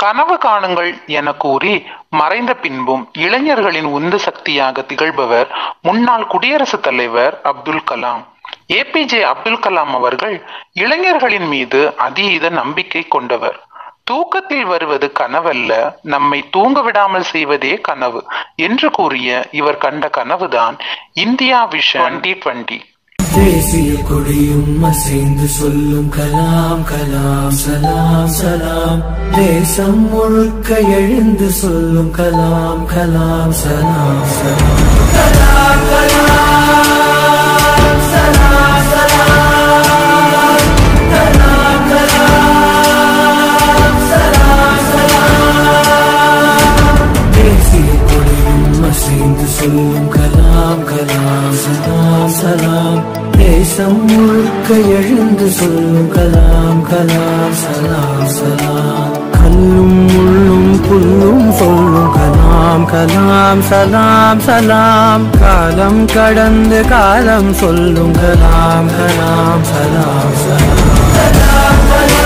கனவு காணுங்கள் என கூறி மறைந்த பின்பும் இளைஞர்களின் உந்து சக்தியாக திகழ்பவர் முன்னாள் குடியரசுத் தலைவர் அப்துல் கலாம். ஏபிஜே அப்துல் கலாம் அவர்கள் இளைஞர்களின் மீது அதீத நம்பிக்கை கொண்டவர். தூக்கத்தில் வருவது கனவல்ல, நம்மை தூங்க விடாமல் செய்வதே கனவு என்று கூறிய இவர் கண்ட கனவுதான் இந்தியா விஷன் 2020. தேசிய கொடியும் அசைந்து சொல்லும் கலாம் கலாம் சலாம் சலாம். தேசம் முழுக்க எழுந்து சொல்லும் கலாம் கலாம் சலாம் சலாம். கலாம் கலாம் சலாம் சலாம். கலாம் கலாம் சலாம் சலாம். தேசிய கொடியும் அசைந்து சொல்லும் கலாம் கலாம் சலாம் சலாம். தேசம் முழுக்க எழுந்து சொல்லும் கலாம் கலாம் சலாம் சலாம். கல்லும் முள்ளும் புல்லும் சொல்லும் கலாம் கலாம் சலாம் சலாம். காலம் கடந்து காலம் சொல்லும் கலாம் கலாம் சலாம் சலாம். கலாம்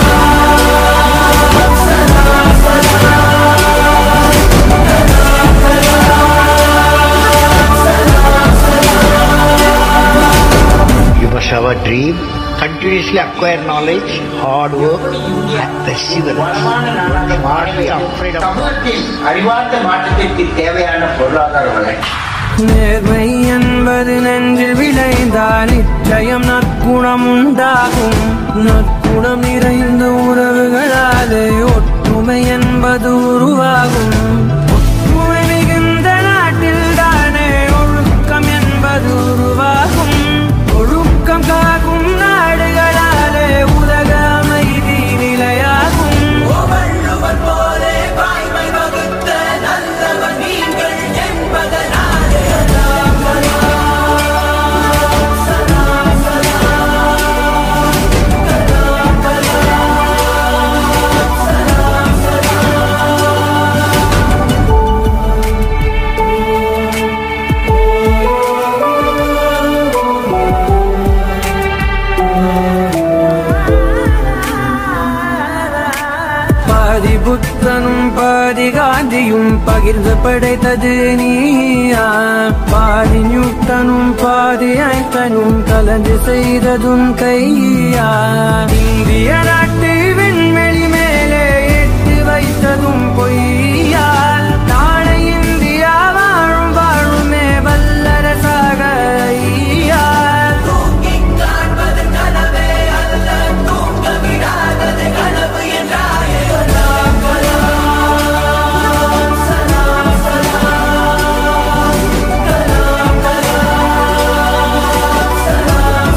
கலாம் சலாம் சலாம். You must have a dream, continuously acquire knowledge, hard work, and perseverance. You must be afraid of சமூகத்தில் அறிவார்ந்த மாற்றத்திற்கு தேவையான பொருளாதார வளர்ச்சி. நேர்மை என்பது நெஞ்சில் விளைந்தால் நிச்சயம் நற்குணம் உண்டாகும். நற்குணம் நிறைந்த உறவுகளாலே ஒற்றுமை என்பது உருவாகும். ஒற்றுமை மிகுந்த நாட்டில் தானே ஒழுக்கம் என்பது உருவாகும். ஒழுக்கம் காக்கும் நாடுகளாலே உலக அமைதி நிலையாகும். வள்ளுவர் போலே வாய்மை வகுத்த நல்லவர் நீங்கள் என்பதனாலே கலாம் கலாம் சலாம் சலாம். கலாம் கலாம் சலாம் பாதி புத்தனும் பாதி காந்தியும் பகிர்ந்து படைத்தது நீயா. பாதி நியூட்டனும் பாதி ஐன்ஸ்டைனும் கலந்து செய்ததும் கையா. இந்திய நாட்டு விண்வெளி மேலே எட்டு வைத்ததும் பொய்யால். நாளை இந்தியா வாழும் வாழுமே வல்லரசாக ஐயால். தூங்கிக் காண்பது கனவே அல்ல, தூங்க விடாதது கனவு என்றாயே. கலாம் கலாம் சலாம் சலாம். கலாம் கலாம் சலாம்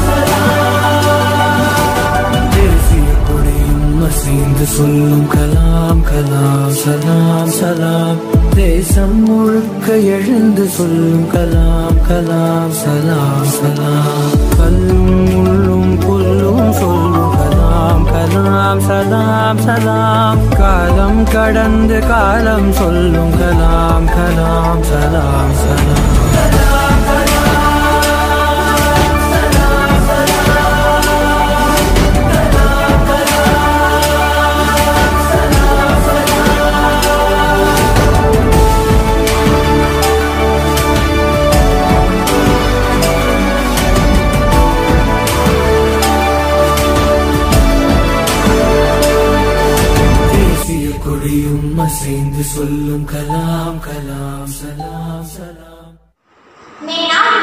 சலாம். தேசிய கொடியும் அசைந்து சொல்லும் கலாம் கலாம் சலாம் சலாம். தேசம் முழுக்க எழுந்து சொல்லும் கலாம் கலாம் சலாம் சலாம். கல்லும் முள்ளும் புல்லும் சொல்லும் கலாம் கலாம் சலாம் சலாம். காலம் கடந்து காலம் சொல்லும் கலாம் கலாம் சலாம் சலாம். கலாம் கலாம் சலாம் சலாம். கலாம் கலாம் சலாம் சலாம். தேசிய கொடியும் அசைந்து சொல்லும் கலாம் கலாம் சலாம் சலாம். मैं नाम